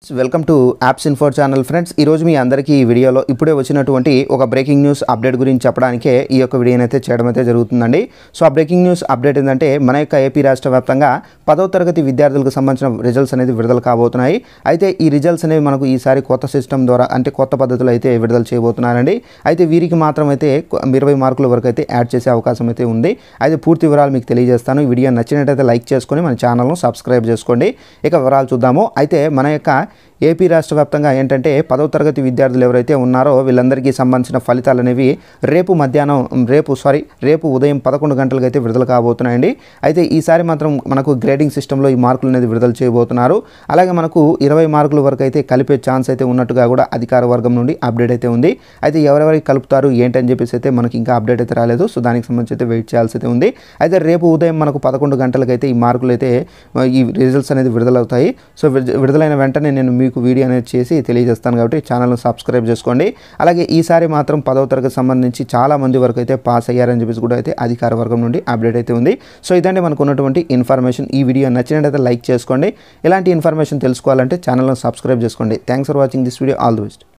Welcome to apps info channel friends. ఈరోజు మీ అందరికీ ఈ వీడియోలో ఇప్పుడే వచ్చినటువంటి ఒక బ్రేకింగ్ న్యూస్ అప్డేట్ గురించి చెప్పడానికే ఈ యొక్క వీడియోని అయితే చేయడం అయితే జరుగుతుందండి. సో ఆ బ్రేకింగ్ న్యూస్ అప్డేట్ ఏంటంటే మన యొక్క ఏపీ రాష్ట్ర వ్యాప్తంగా 10వ తరగతి విద్యార్థులకు సంబంధించిన రిజల్ట్స్ అనేది విడుదల కాబోతున్నాయి. అయితే ఈ రిజల్ట్స్ అనేవి మనకు ఈసారి కొత్త సిస్టమ్ ద్వారా అంటే కొత్త పద్ధతిలో అయితే విడుదల చేయబోతున్నారండి. అయితే వీరికి మాత్రం అయితే 20 మార్కుల వరకు అయితే యాడ్ చేసే అవకాశం అయితే ఉంది. అయితే పూర్తి వివరాలు మీకు తెలియజేస్తాను. ఈ వీడియో నచ్చినట్టయితే లైక్ చేసుకొని మన ఛానల్ను సబ్స్క్రైబ్ చేసుకోండి. ఇక వివరాలు చూద్దాము. అయితే మన యొక్క ఏపీ రాష్ట్ర వ్యాప్తంగా ఏంటంటే 10వ తరగతి విద్యార్థులు ఎవరైతే ఉన్నారో వీళ్ళందరికీ సంబంధించిన ఫలితాలు అనేవి రేపు ఉదయం 11 గంటలకు అయితే విడుదల కాబోతున్నాయండి. అయితే ఈసారి మాత్రం మనకు గ్రేడింగ్ సిస్టంలో ఈ మార్కులు అనేది విడుదల చేయబోతున్నారు. అలాగే మనకు 20 మార్కుల వరకు అయితే కలిపే ఛాన్స్ అయితే ఉన్నట్టుగా కూడా అధికార వర్గం నుండి అప్డేట్ అయితే ఉంది. అయితే ఎవరెవరికి కలుపుతారు ఏంటని చెప్పేసి అయితే మనకి ఇంకా అప్డేట్ అయితే రాలేదు. సో దానికి సంబంధించి అయితే వెయిట్ చేయాల్సి అయితే ఉంది. అయితే రేపు ఉదయం మనకు 11 గంటలకు అయితే ఈ మార్కులు అయితే ఈ రిజల్ట్స్ అనేది విడుదలవుతాయి. సో విడుదలైన వెంటనే నేను మీకు వీడియో అనేది చేసి తెలియజేస్తాను కాబట్టి ఛానల్ను సబ్స్క్రైబ్ చేసుకోండి. అలాగే ఈసారి మాత్రం 10వ తరగతి సంబంధించి చాలా మంది వరకు అయితే పాస్ అయ్యారని చెప్పేసి కూడా అయితే అధికార వర్గం నుండి అప్డేట్ అయితే ఉంది. సో ఇదండి మనకు ఉన్నటువంటి ఇన్ఫర్మేషన్. ఈ వీడియో నచ్చినట్లయితే లైక్ చేసుకోండి. ఇలాంటి ఇన్ఫర్మేషన్ తెలుసుకోవాలంటే ఛానల్ను సబ్స్క్రైబ్ చేసుకోండి. Thanks for watching this video. All the best.